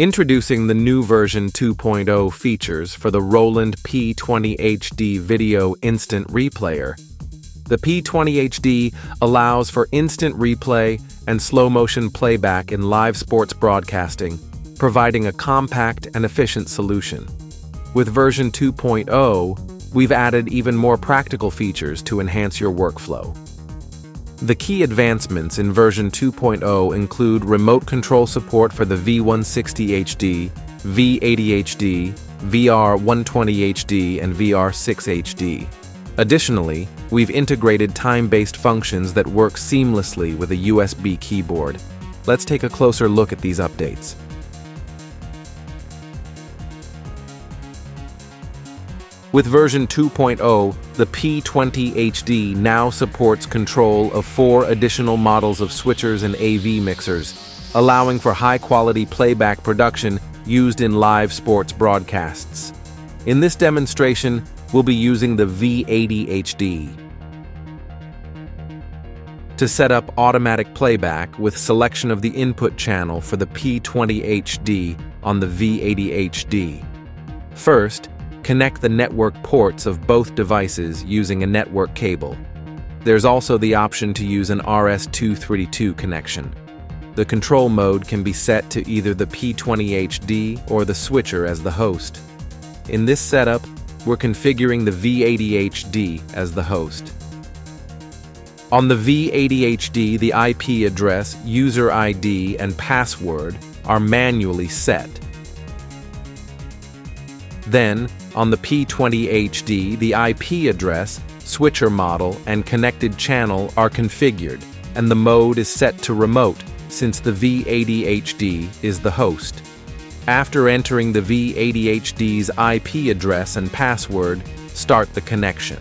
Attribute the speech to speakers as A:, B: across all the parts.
A: Introducing the new version 2.0 features for the Roland P-20HD Video Instant Replayer. The P-20HD allows for instant replay and slow-motion playback in live sports broadcasting, providing a compact and efficient solution. With version 2.0, we've added even more practical features to enhance your workflow. The key advancements in version 2.0 include remote control support for the V160HD, V80HD, VR120HD, and VR6HD. Additionally, we've integrated time-based functions that work seamlessly with a USB keyboard. Let's take a closer look at these updates. With version 2.0, the P-20HD now supports control of 4 additional models of switchers and AV mixers, allowing for high-quality playback production used in live sports broadcasts. In this demonstration, we'll be using the V80HD. To set up automatic playback with selection of the input channel for the P-20HD on the V80HD. First, connect the network ports of both devices using a network cable. There's also the option to use an RS-232 connection. The control mode can be set to either the P-20HD or the switcher as the host. In this setup, we're configuring the V80HD as the host. On the V80HD, the IP address, user ID, and password are manually set. Then, on the P-20HD, the IP address, switcher model, and connected channel are configured, and the mode is set to remote since the V80HD is the host. After entering the V80HD's IP address and password, start the connection.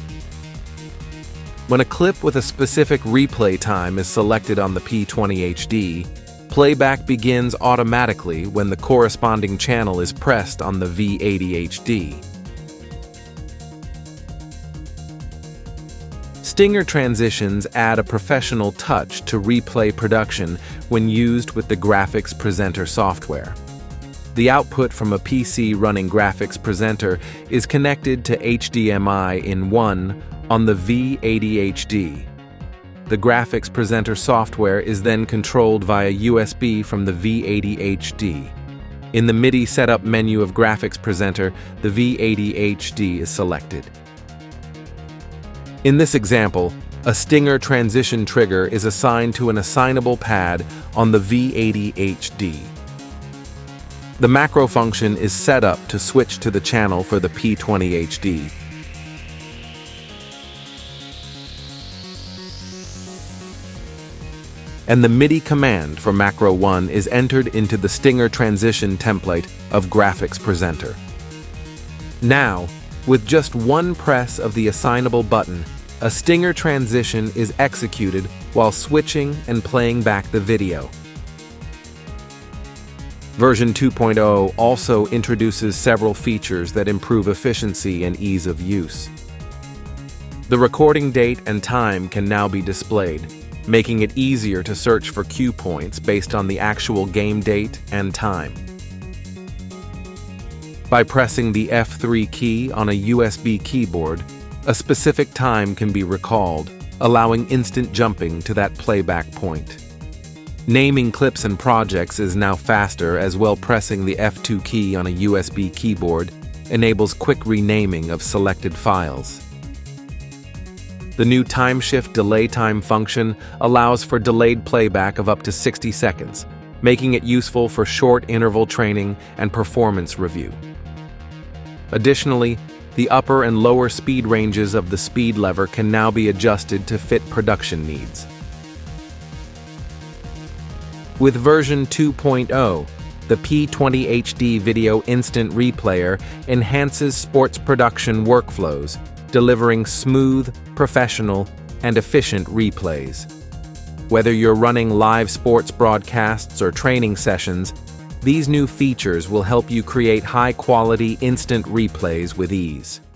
A: When a clip with a specific replay time is selected on the P-20HD, playback begins automatically when the corresponding channel is pressed on the V80HD. Stinger transitions add a professional touch to replay production when used with the graphics presenter software. The output from a PC running graphics presenter is connected to HDMI in 1 on the V80HD. The graphics presenter software is then controlled via USB from the V80HD. In the MIDI setup menu of graphics presenter, the V80HD is selected. In this example, a Stinger transition trigger is assigned to an assignable pad on the V80HD. The macro function is set up to switch to the channel for the P-20HD. And the MIDI command for Macro 1 is entered into the Stinger transition template of Graphics Presenter. Now, with just one press of the assignable button, a Stinger transition is executed while switching and playing back the video. Version 2.0 also introduces several features that improve efficiency and ease of use. The recording date and time can now be displayed, making it easier to search for cue points based on the actual game date and time. By pressing the F3 key on a USB keyboard, a specific time can be recalled, allowing instant jumping to that playback point. Naming clips and projects is now faster, as well. Pressing the F2 key on a USB keyboard enables quick renaming of selected files. The new time shift delay time function allows for delayed playback of up to 60 seconds, making it useful for short interval training and performance review. Additionally, the upper and lower speed ranges of the speed lever can now be adjusted to fit production needs. With version 2.0, the P-20HD Video Instant Replayer enhances sports production workflows, delivering smooth, professional, and efficient replays. Whether you're running live sports broadcasts or training sessions, these new features will help you create high-quality instant replays with ease.